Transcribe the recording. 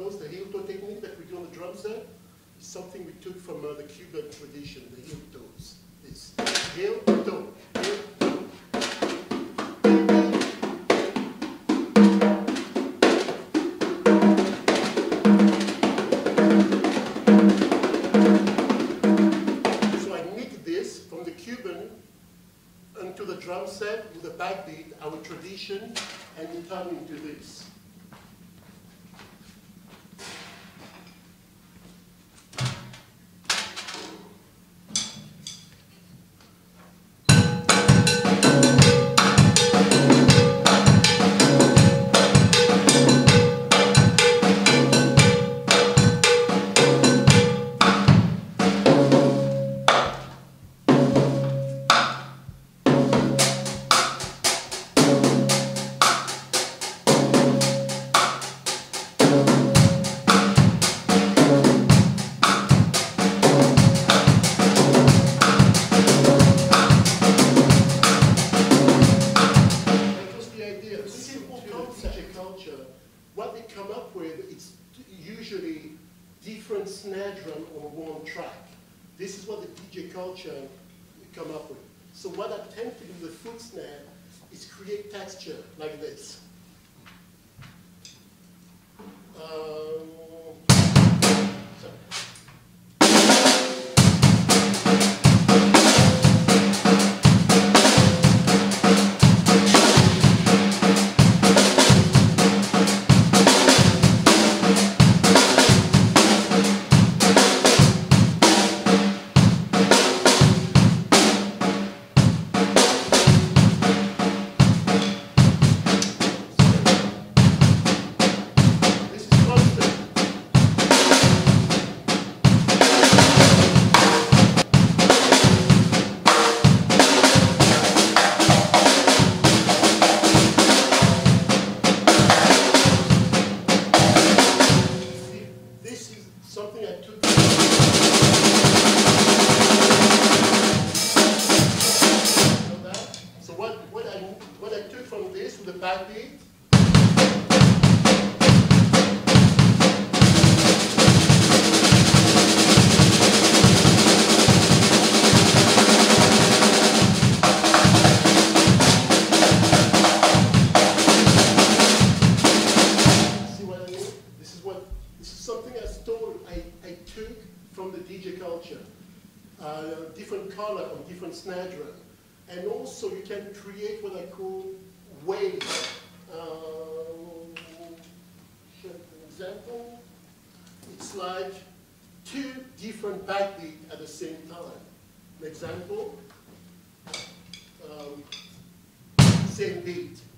knows the heel-toe technique that we do on the drum set? It's something we took from the Cuban tradition, the heel-toes. This heel-toe, heel-toe. Into the drum set with a backbeat, our tradition, and we turn into this. What they come up with, it's usually different snare drum on one track. This is what the DJ culture come up with. So what I tend to do with the foot snare is create texture like this. Something I took. So what I took from this with the backbeat. I took from the DJ culture, different color on different snare drum. And also you can create what I call waves. Show an example. It's like two different backbeats at the same time. An example, same beat.